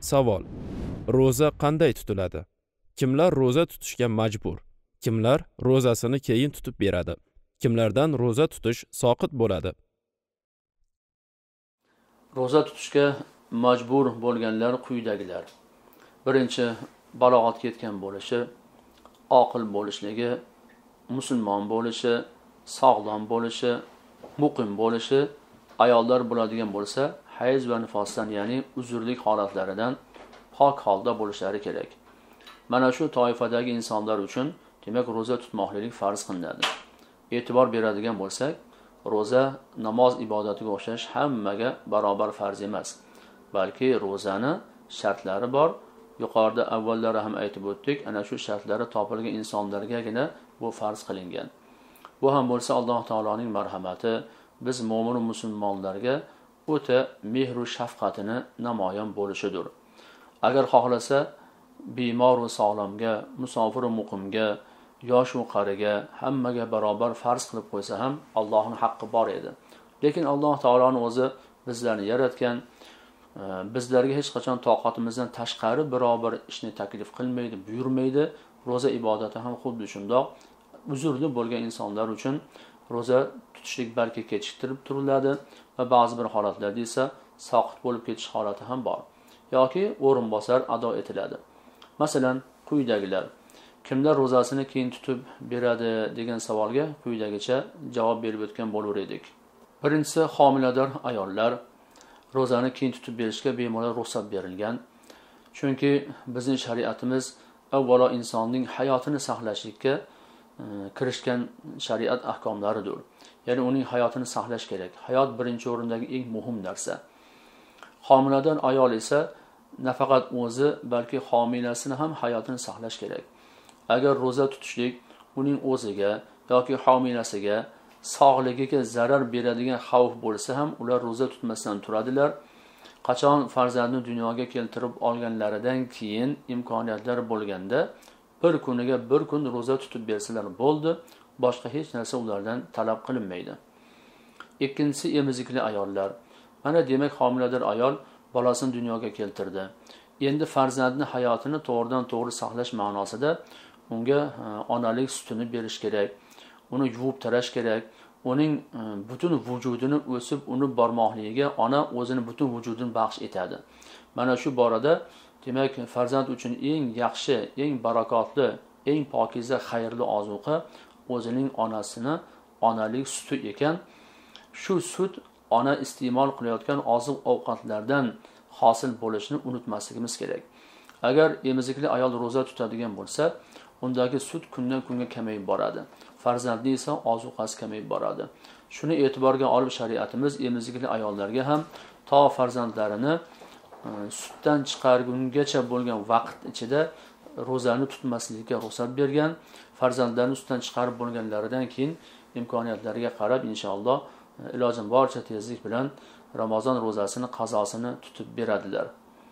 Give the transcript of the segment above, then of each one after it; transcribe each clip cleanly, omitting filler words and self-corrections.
Savol: ro'za qanday tutiladi? Kimlar ro'za tutishga majbur? Kimlar ro'zasini keyin tutib beradi? Kimlardan ro'za tutish soqit bo'ladi? Ro'za tutishga majbur bo'lganlar quyidagilar. Birinchi, balog'atga yetgan bo'lishi, oqil bo'lishligi, musulmon bo'lishi, sog'lom bo'lishi, muqim bo'lishi, ayollar bo'ladigan bo'lsa, hayz va nifosdan, ya'ni uzrlik holatlaridan pok holda bo'lishlari kerak. Mana shu toifadagi insonlar uchun demak ro'za tutmoqlik farz qilinadi. E'tibor beradigan bo'lsak, ro'za namoz ibodatiga o'xshash hammaga barobar farz emas. Balki ro'zani shartlari bor. Yuqorida avvallari ham aytib o'tdik, ana shu shartlari topilgan insonlargagina bu farz qilingan. Bu ham bo'lsa Alloh taoloning marhamati, biz mo'min musulmonlarga o'ta mehr va shafqatini namoyon bo'lishidir. Agar xohlasa, bemor va sog'lomga, musofir va muqimga, yosh va qariga hammaga barobar farz qilib qo'ysa ham Allohning haqqi bor edi. Lekin Alloh taoloning o'zi bizlarni yaratgan, bizlarga hech qachon toqatimizdan tashqari biror ishni taklif qilmaydi, buyurmaydi. Ro'za ibodati ham xuddi shundoq. Uzrli bo'lgan insonlar uchun ro'za tutishlik balki kechiktirib turiladi va ba'zi bir holatlarda esa soqit bo'lib ketish holati ham bor yoki o'rinbosar ado etiladi. Masalan, quyidagilar: kimlar ro'zasini keyin tutib beradi degan savolga quyidagicha javob berib o'tgan bo'lar edik. Birinchisi, homilador ayollar ro'zani keyin tutib berishga bemalol ruxsat berilgan. Chunki bizning shariatimiz avvalo insonning hayotini saqlashga kirishgan shariat ahkomlaridir. Ya'ni uning hayotini saqlash kerak. Hayot birinchi o'rindagi eng muhim narsa. Homilador ayol esa nafaqat o'zi, balki homilasini ham hayotini saqlash kerak. Agar ro'za tutishlik uning o'ziga yoki homilasiga, sog'ligiga zarar beradigan xavf bo'lsa ham ular ro'za tutmasdan turadilar. Qachon farzandni dunyoga keltirib olganlaridan keyin imkoniyatlar bo'lganda bir kuniga bir kun ro'za tutib bersalar bo'ldi, boshqa hech narsa ulardan talab qilinmaydi. Ikkinchisi, emizikli ayollar. Mana demak, homilador ayol bolasini dunyoga keltirdi. Endi farzandning hayotini to'g'ridan to'g'ri saqlash ma'nosida unga onalik sutini berish kerak. Uni yuvib tarash kerak. Uning butun vujudini o'sib unib bormoqligiga ona o'zini butun vujudini baxsh etadi. Mana shu borada demak, farzand uchun eng yaxshi, eng barakotli, eng pokiza, xayrli ozuqa o'zining onasini onalik suti ekan. Shu sut ona iste'mol qilayotgan oziq-ovqatlardan hosil bo'lishini unutmasligimiz kerak. Agar emizikli ayol ro'za tutadigan bo'lsa, undagi sut kundan kunga kamayib boradi. Farzandning esa ozuqasi kamayib boradi. Shuni e'tiborga olib shariatimiz emizikli ayollarga ham to farzandlarini sutdan chiqargungacha bo'lgan vaqt ichida ro'zani tutmaslikka ruxsat bergan. Farzandlarni sutdan chiqarib bo'lganlaridan keyin imkoniyatlariga qarab inshaalloh ilojim boricha tezlik bilan Ramazon ro'zasini qazosini tutib beradilar.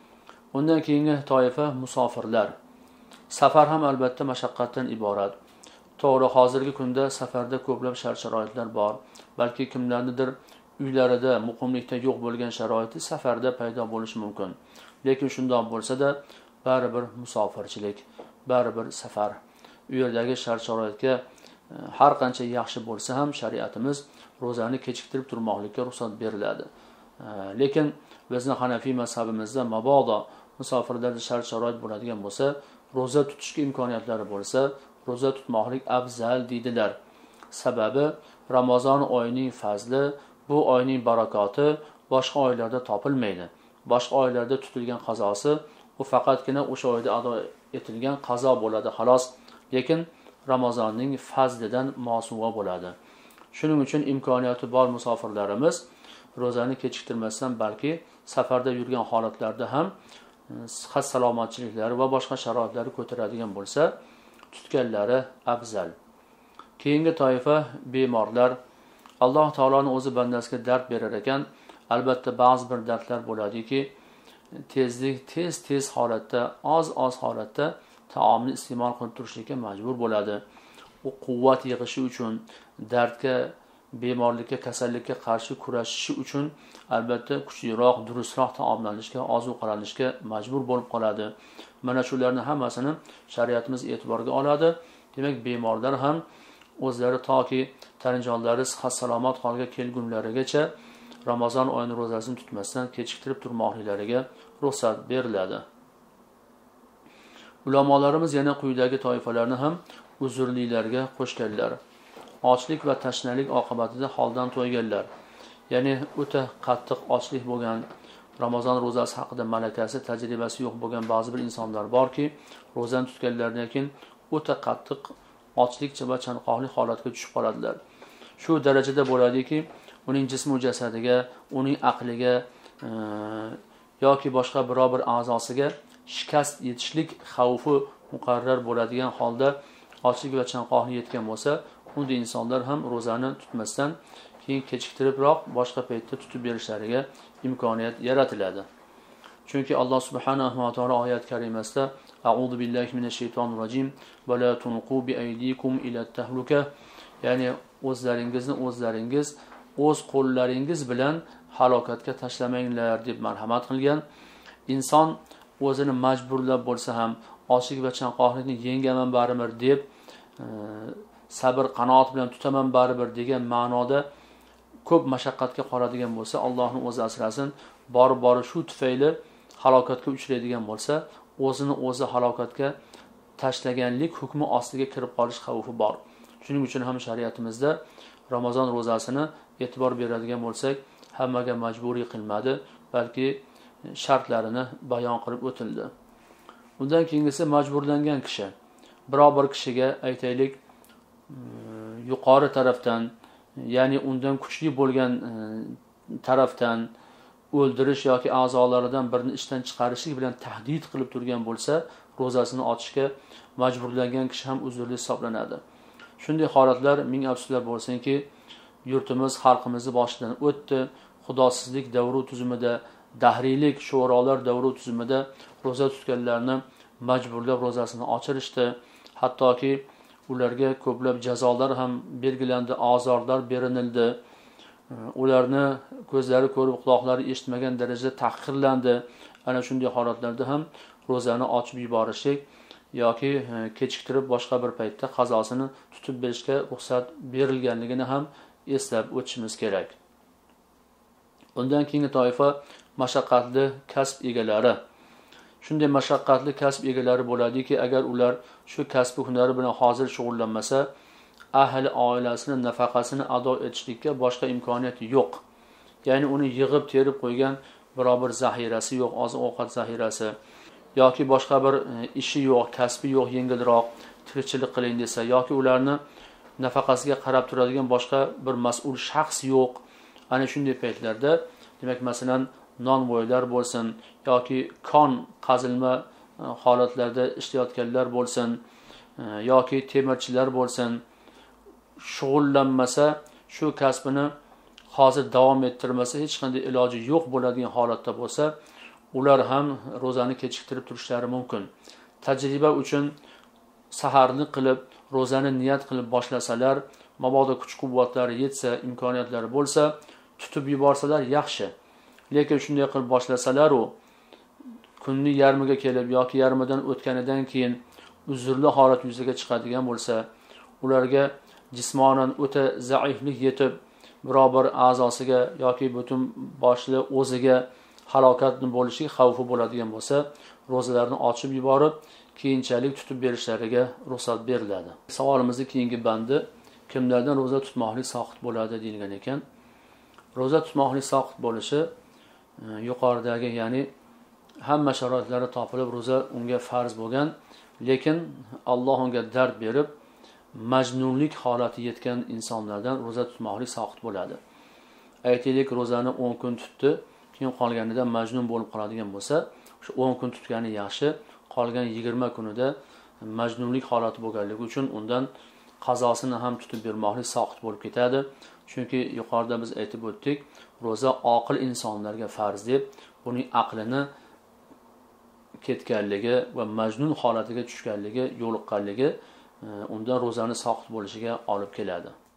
Undan keyingi toifa musofirlar. Safar ham albatta mashaqqatdan iborat. To'g'ri, hozirgi kunda safarda ko'plab shart-sharoitlar bor. Balki kimlarnidir uylarida muqimlikda yo'q bo'lgan sharoiti safarda paydo bo'lishi mumkin. Lekin shundoq bo'lsa-da, baribir musofirchilik, baribir safar. U yerdagi shart-sharoitga har qancha yaxshi bo'lsa ham shariatimiz ro'zani kechiktirib turmoqlikka ruxsat beriladi. Lekin bizning Hanafiy mazhabimizda mabodo musofirlarda shart-sharoit bo'ladigan bo'lsa, ro'za tutishga imkoniyatlari bo'lsa, ro'za tutmoqlik afzal deydilar. Sababi Ramazon oyining fazli, bu oyning barakoti boshqa oylarda topilmaydi. Boshqa oylarda tutilgan qazosi u faqatgina o'sha oyda ado etilgan qazo bo'ladi, xolos. Lekin Ramazonning fazlidan mosuvo bo'ladi. Shuning uchun imkoniyati bor musofirlarimiz ro'zani kechiktirmasdan, balki safarda yurgan holatlarda ham sihat salomatchiliklari va boshqa sharoitlari ko'taradigan bo'lsa, tutganlari afzal. Keyingi toifa bemorlar. Alloh taoloning o'zi bandasiga dard berar ekan. Albatta ba'zi bir dardlar bo'ladiki, tez holatda, oz holatda taomni iste'mol qilib turishga majbur bo'ladi. U quvvat yig'ishi uchun, dardga bemorlikka, kasallikka qarshi kurashishi uchun albatta kuchliroq, durustroq taomlanishga, ozuqalanishga majbur bo'lib qoladi. Mana shularning hammasini shariatimiz e'tiborga oladi. Demak, bemorlar ham o'zlari toki tanijonlari sihat salomat holga kelgunlarigacha Ramazon oyining ro'zasini tutmasdan kechiktirib turmoqliklariga ruxsat beriladi. Ulamolarimiz yana quyidagi toifalarni ham uzrlilarga qo'shganlar. Ochlik va tashnalik oqibatida holdan to'yganlar. Ya'ni o'ta qattiq ochlik bo'lgan, Ramazon ro'zasi haqida malakasi, tajribasi yo'q bo'lgan ba'zi bir insonlar borki, ro'zani tutganlaridan keyin o'ta qattiq ochlik va chanqoqli holatga tushib qoladilar. Shu darajada bo'ladiki, uning jism va jasadiga, uning aqliga yoki boshqa biror bir a'zosiga shikast yetishlik xavfi muqarrar bo'ladigan holda ochlik va chanqoqlik yetgan bo'lsa, unda insonlar ham ro'zani tutmasdan keyin kechiktiribroq boshqa paytda tutib berishlariga imkoniyat yaratiladi. Chunki Alloh subhanahu va taolo oyat karimasida A'udhu billahi minash shaytonir rojim va la tunqu bi aydikum ila tahluka, ya'ni o'zlaringiz o'z qo'llaringiz bilan halokatga tashlamanglar deb marhamat qilgan. Inson o'zini majburlab bo'lsa ham ochlik va chanqoqlikni yengaman baribir deb sabr qanoat bilan tutaman baribir degan ma'noda ko'p mashaqqatga qoladigan bo'lsa, Allohning o'zi asrasin, bori shu tufayli halokatga uchraydigan bo'lsa, o'zini o'zi halokatga tashlaganlik hukmi ostiga kirib qolish xavfi bor. Shuning uchun ham shariatimizda Ramazon ro'zasini e'tibor beradigan bo'lsak, hammaga majburiy qilmadi, balki shartlarini bayon qilib o'tildi. Undan keyingisi majburlangan kishi. Biror bir kishiga aytaylik, yuqori tarafdan, ya'ni undan kuchli bo'lgan tarafdan o'ldirish yoki a'zolaridan birini ishdan chiqarishlik bilan tahdid qilib turgan bo'lsa, ro'zasini ochishga majburlangan kishi ham uzrli hisoblanadi. Shunday holatlar ming afsuslar bo'lsinki, yurtimiz, xalqimizni boshidan o'tdi. Xudosizlik davri tuzumida, dahriylik, sho'rolar davri tuzumida ro'za tutganlarni majburlab ro'zasini ochirishdi. Hattoki ularga ko'plab jazolar ham belgilandi, azorlar berildi. Ularni ko'zlari ko'rib, quloqlari eshitmagan darajada tahqirlandi. Ana shunday holatlarda ham ro'zani ochib yuborishlik yoki kechiktirib boshqa bir paytda qazosini tutib berishga ruxsat berilganligini ham eslab o'tishimiz kerak. Undan keyingi toifa mashaqqatli kasb egalari. Shunday mashaqqatli kasb egalari bo'ladiki, agar ular shu kasb hunari bilan hozir shug'ullanmasa, ahli oilasining nafaqasini ado etishlikka boshqa imkoniyat yo'q. Ya'ni uni yig'ib terib qo'ygan biror bir zahirasi yo'q, oziq-ovqat zahirasi yoki boshqa bir ishi yo'q, kasbi yo'q, yengilroq tirikchilik qiling desa, yoki ularni nafaqasiga qarab turadigan boshqa bir mas'ul shaxs yo'q. Ana shunday paytlarda, demak, masalan, nonvoylar bo'lsin yoki kon qazilma holatlarda ishlayotganlar bo'lsin yoki temirchilar bo'lsin, shug'ullanmasa, shu kasbini hozir davom ettirmasa, hech qanday iloji yo'q bo'ladigan holatda bo'lsa, ular ham ro'zani kechiktirib turishlari mumkin. Tajriba uchun saharni qilib, ro'zani niyat qilib boshlasalar, mabodo kuch-quvvatlari yetsa, imkoniyatlari bo'lsa, tutib yuborsalar yaxshi. Lekin shunday qilib boshlasalar, u kunning yarmiga kelib yoki yarmidan o'tganidan keyin uzrli holat yuzaga chiqadigan bo'lsa, ularga jismonan o'ta zaiflik yetib, biror bir a'zosiga yoki butun boshli o'ziga halokatni bo'lishi xavfi bo'ladigan bo'lsa, ro'zalarni ochib yuborib, keyinchalik tutib berishlariga ruxsat beriladi. Savolimizning keyingi bandi, kimlardan ro'za tutmoqlik soqit bo'ladi deyilgan ekan. Ro'za tutmoqlik soqit bo'lishi yuqoridagi, ya'ni hamma sharoitlari topilib ro'za unga farz bo'lgan, lekin Alloh unga dard berib majnunlik holati yetgan insonlardan ro'za tutmoqlik soqit bo'ladi. Aytaylik, ro'zani 10 kun tutdi, keyin qolganida majnun bo'lib qoladigan bo'lsa, shu 10 kun tutgani yaxshi, qolgan 20 kunida majnunlik holati bo'lganligi uchun undan qazosini ham tutib bermoqlik soqit bo'lib ketadi. Chunki yuqorida biz aytib o'tdik, ro'za oqil insonlarga farz deb, uning aqlini ketganligi va majnun holatiga tushganligi, yo'liqqanligi undan ro'zani soqit bo'lishiga olib keladi.